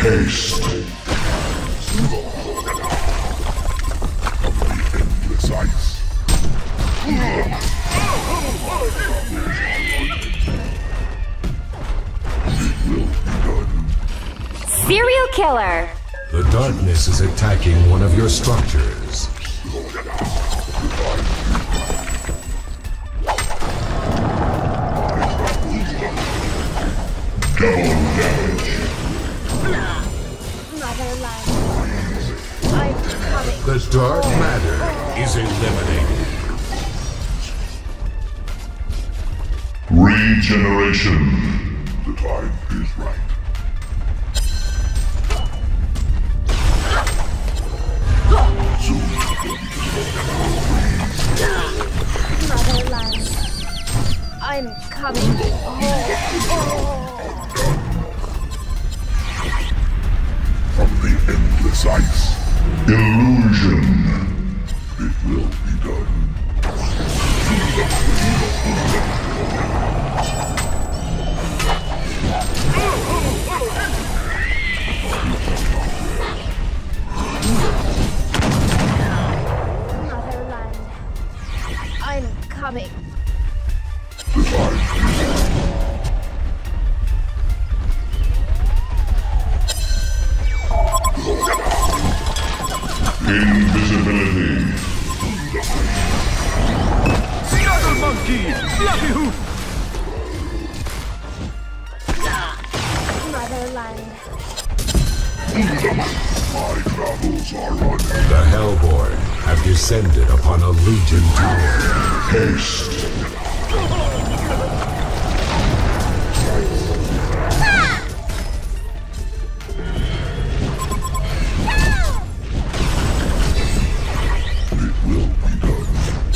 Haste. Endless ice. Serial killer. The darkness is attacking one of your structures. Double damage. Motherland. I'm coming. The dark matter is eliminated. Regeneration. The time is right. Motherland. I'm coming. From the endless ice. Illusion. It will be done. Motherland. I'm coming. The time is right. Invisibility. Scuttle monkey! Fluffy hoof! Motherland. My travels are running. The Hellborn have descended upon a Legion tower. Haste. It will be done.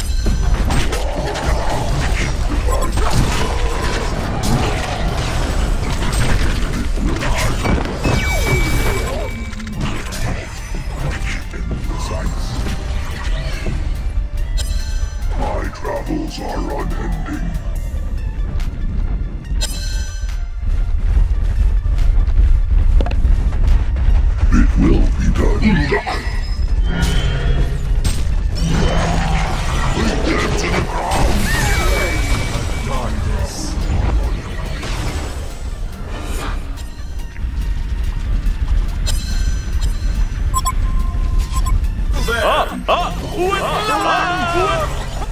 Endless ice. My travels are unending. It will be done. Bring them to the ground. Darkness. With love!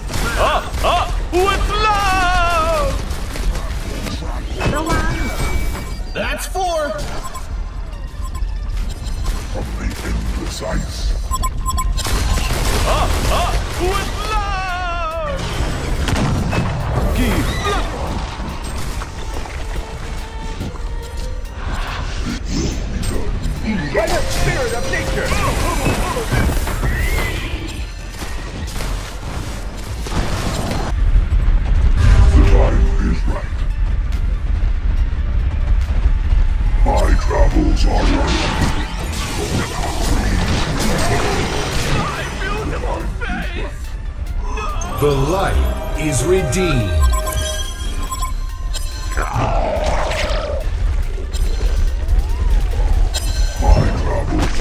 With love! That's four! From the endless ice. With love! Give by the spirit of nature! The time is right. My travels are running. The light is redeemed. My travels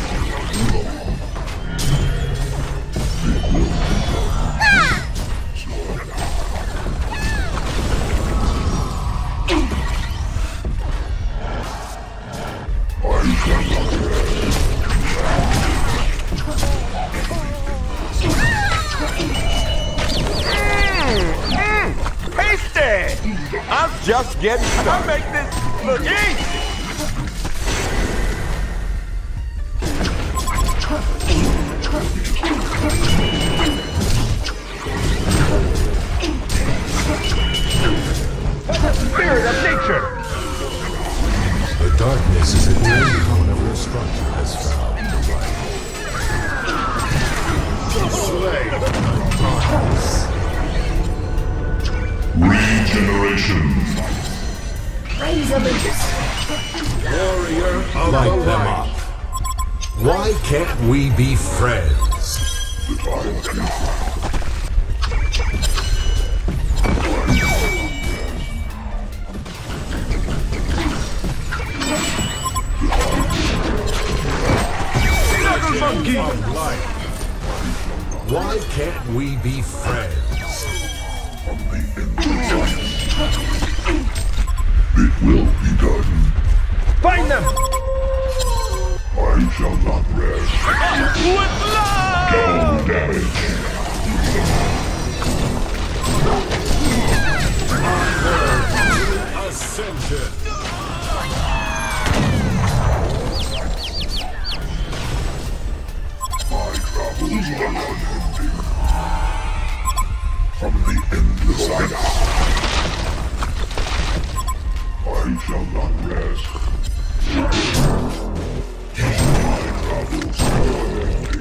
Tasty! I'm just getting started. I'll make this look easy! Spirit of nature! The darkness is attacking one of your structure has found. Slay the darkness. regeneration. Praise Olympus. Warrior of Light them up. Why can't we be friends? The time is right. can't we be friends? From the endless ice. It will be done. Find them! I shall not rest. With love! Down damage. Ascension. My travels are unending. From the endless ice. I shall not rest. My travels are unending.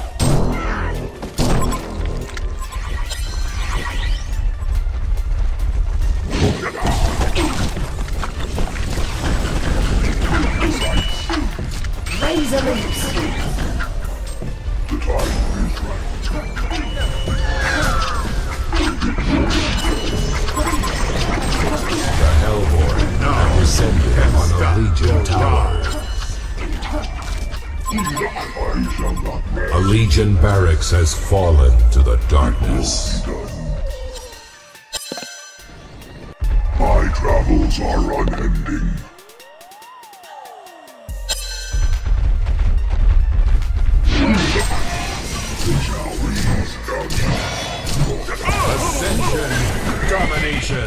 Razor lips. The time is right. The Hellborn have descended on a Legion tower. I shall not rest. A Legion barracks has fallen to the darkness. My travels are unending. Ascension. Domination.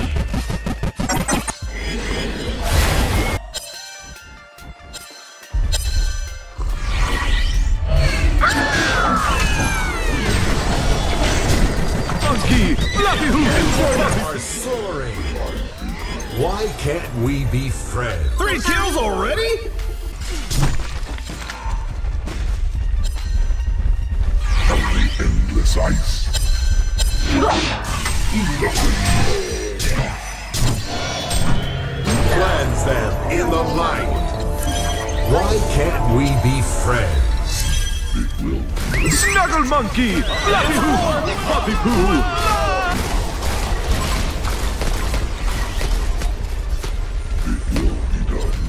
Monkey! Fluffy Hoop! Are soaring. Why can't we be friends? 3 kills already? From the endless ice. Cleanse them in the light. Why can't we be friends? It will. Snuggle Monkey! Fluffy Hoop! Puppy Poo! It will be done.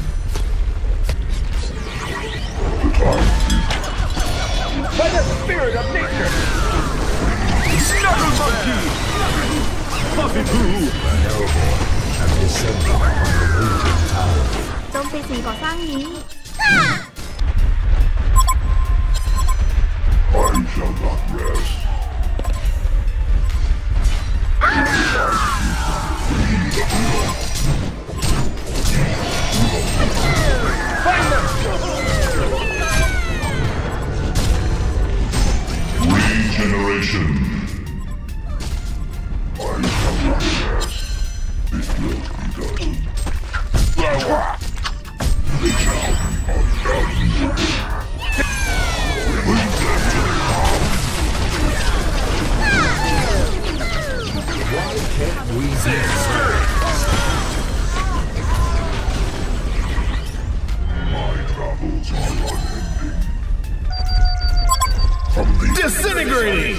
The time is By the spirit of nature! Snuggle Monkey! Puppy Poo! The Hellborn have descended on the Legion tower. โจมตีสิ่งก่อสร้างนี้ I shall not rest. Regeneration. I shall not rest. It will be done. They shall be undone. Why can't we be friends? My travels are unending. From the Disintegrating!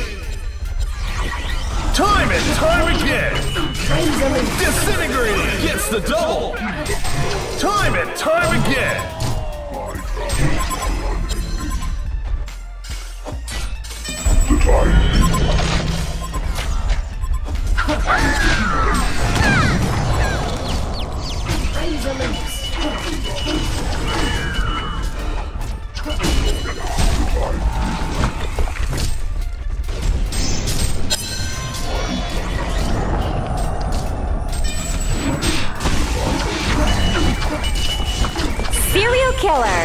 Time and time again! Razor lips. Disintegrating gets the double! Time and time again! My travels are unending. The time is Razor lips. Serial killer.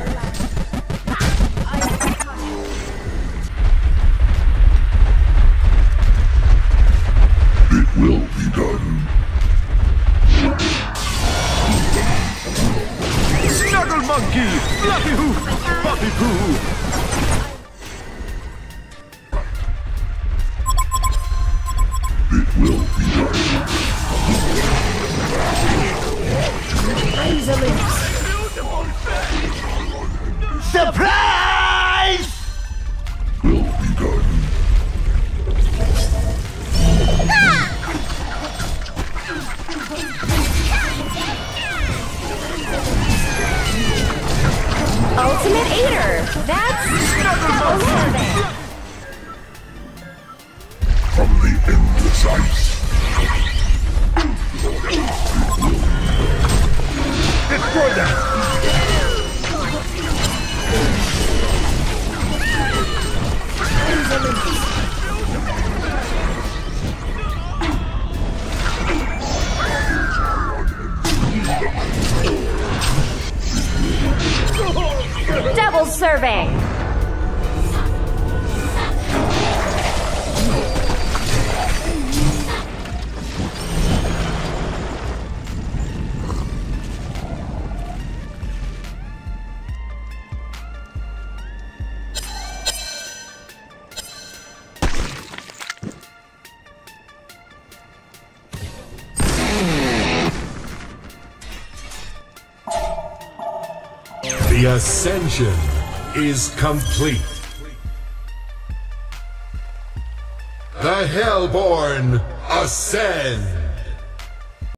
It will be done. Snuggle Monkey! Fluffy Hoop! Puppy Poo! It will be done. Razor lips. precise. Destroy them! Praise Olympus. Double survey! The ascension is complete. The Hellborn ascend.